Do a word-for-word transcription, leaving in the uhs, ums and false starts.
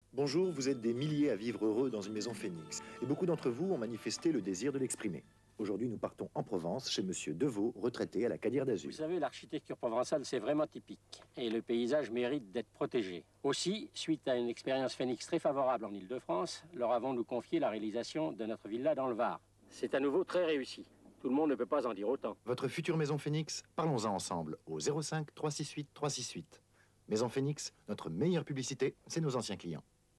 Bonjour, vous êtes des milliers à vivre heureux dans une maison Phoenix. Et beaucoup d'entre vous ont manifesté le désir de l'exprimer. Aujourd'hui, nous partons en Provence, chez Monsieur Deveau, retraité à la Cadière d'Azur. Vous savez, l'architecture provençale, c'est vraiment typique. Et le paysage mérite d'être protégé. Aussi, suite à une expérience Phoenix très favorable en Île-de-France, leur avons-nous confié la réalisation de notre villa dans le Var. C'est à nouveau très réussi. Tout le monde ne peut pas en dire autant. Votre future maison Phoenix, parlons-en ensemble au zéro cinq trois six huit trois six huit. Maison Phoenix, notre meilleure publicité, c'est nos anciens clients.